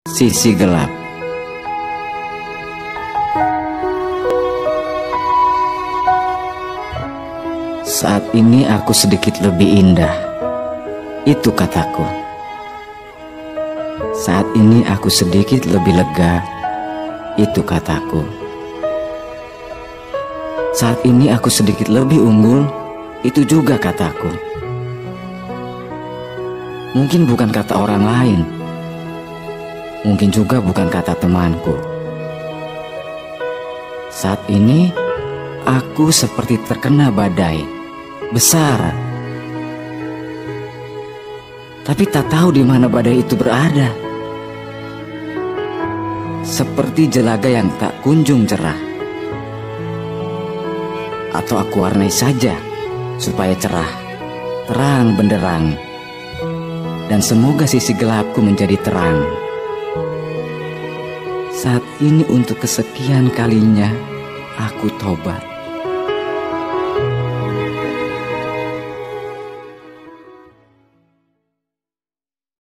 Sisi gelap. Saat ini aku sedikit lebih indah, itu kataku. Saat ini aku sedikit lebih lega, itu kataku. Saat ini aku sedikit lebih unggul, itu juga kataku. Mungkin bukan kata orang lain, mungkin juga bukan kata temanku. Saat ini aku seperti terkena badai besar, tapi tak tahu di mana badai itu berada. Seperti jelaga yang tak kunjung cerah. Atau aku warnai saja supaya cerah, terang benderang, dan semoga sisi gelapku menjadi terang. Saat ini untuk kesekian kalinya aku tobat.